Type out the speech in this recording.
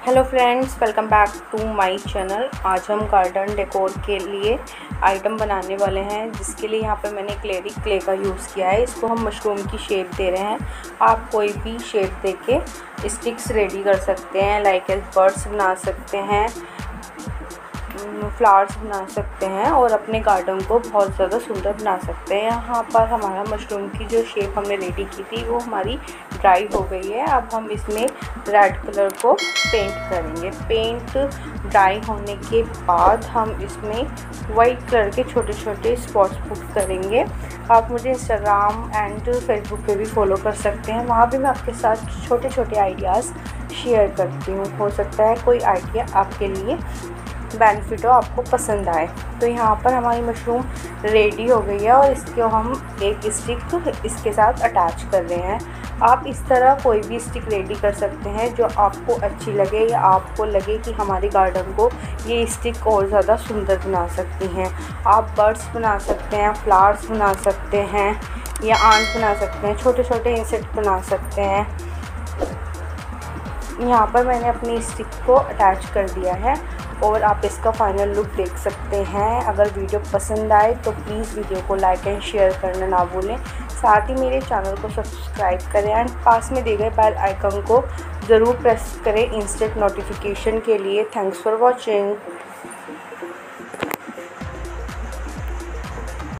Hello friends, welcome back to my channel. आज हम garden decor के लिए आइटम बनाने वाले हैं, जिसके लिए यहाँ पर मैंने एक्रेलिक क्ले का यूज़ किया है। इसको हम मशरूम की शेप दे रहे हैं। आप कोई भी शेप देके स्टिक्स रेडी कर सकते हैं, लाइक बर्ड्स बना सकते हैं, फ्लावर्स बना सकते हैं और अपने गार्डन को बहुत ज़्यादा सुंदर बना सकते हैं। यहाँ पर हमारा मशरूम की जो शेप हमने रेडी की थी वो हमारी ड्राई हो गई है। अब हम इसमें रेड कलर को पेंट करेंगे। पेंट ड्राई होने के बाद हम इसमें वाइट कलर के छोटे छोटे स्पॉट्स पुट करेंगे। आप मुझे इंस्टाग्राम एंड फेसबुक पे भी फॉलो कर सकते हैं। वहाँ भी मैं आपके साथ छोटे छोटे आइडियाज़ शेयर करती हूँ। हो सकता है कोई आइडिया आपके लिए बेनिफिट हो, आपको पसंद आए। तो यहाँ पर हमारी मशरूम रेडी हो गई है और इसको हम एक स्टिक इसके साथ अटैच कर रहे हैं। आप इस तरह कोई भी स्टिक रेडी कर सकते हैं जो आपको अच्छी लगे या आपको लगे कि हमारे गार्डन को ये स्टिक और ज़्यादा सुंदर बना सकती हैं। आप बर्ड्स बना सकते हैं, फ्लावर्स बना सकते हैं या आंट बना सकते हैं, छोटे छोटे इंसेक्ट बना सकते हैं। यहाँ पर मैंने अपनी स्टिक को अटैच कर दिया है और आप इसका फाइनल लुक देख सकते हैं। अगर वीडियो पसंद आए तो प्लीज़ वीडियो को लाइक एंड शेयर करना ना भूलें। साथ ही मेरे चैनल को सब्सक्राइब करें एंड पास में दिए गए बेल आइकन को ज़रूर प्रेस करें इंस्टेंट नोटिफिकेशन के लिए। Thanks for watching.